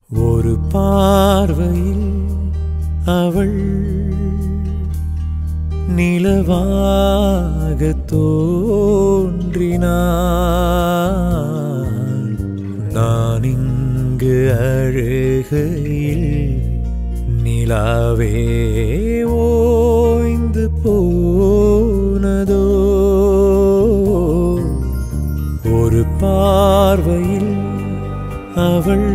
ஒரு பார்வையில் அவள் நிலவாக தோன்றினாள். நான் இங்கு அழுகையில் நிலாவே ஓய்ந்து போனதோ. ஒரு பார்வையில் அவள்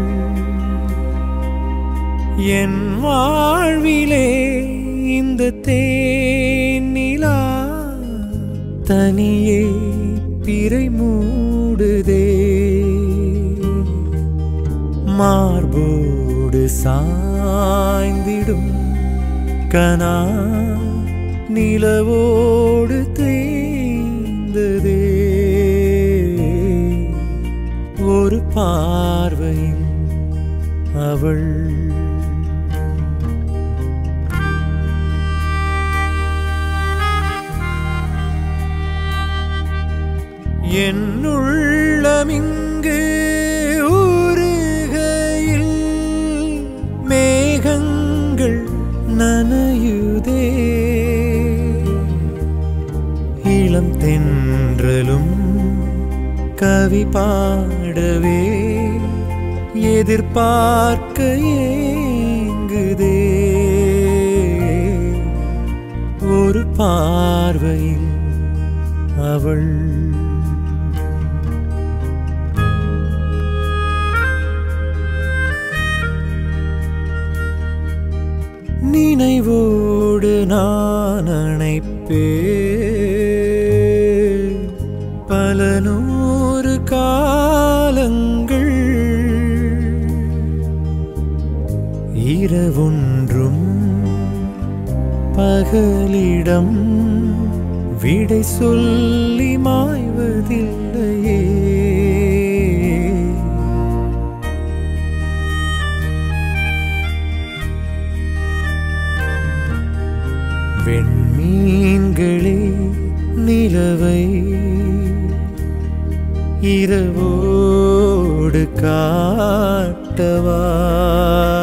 என் வாழ்விலே இந்த தேனிலா தனியே பிறை மூடுதே. மார்போடு சாய்ந்திடும் கனா நிலவோடு தேய்ந்ததே. ஒரு பார்வையில் அவள் என்னுள்ளமிங்கு ஊறுகையில் மேகங்கள் நனையுதே. இளம் தென்றலும் கவி பாடவே எதிர்பார்க்க ஏங்குதே. ஒரு பார்வையில் அவள் நினைவோடு நான் அணைப்பேன் பல நூறு காலங்கள். இரவொன்றும் பகலிடம் விடை சொல்லி மாய்வதில்லையே. வெண்மீன்களே நிலவை இரவோடு காட்டவா.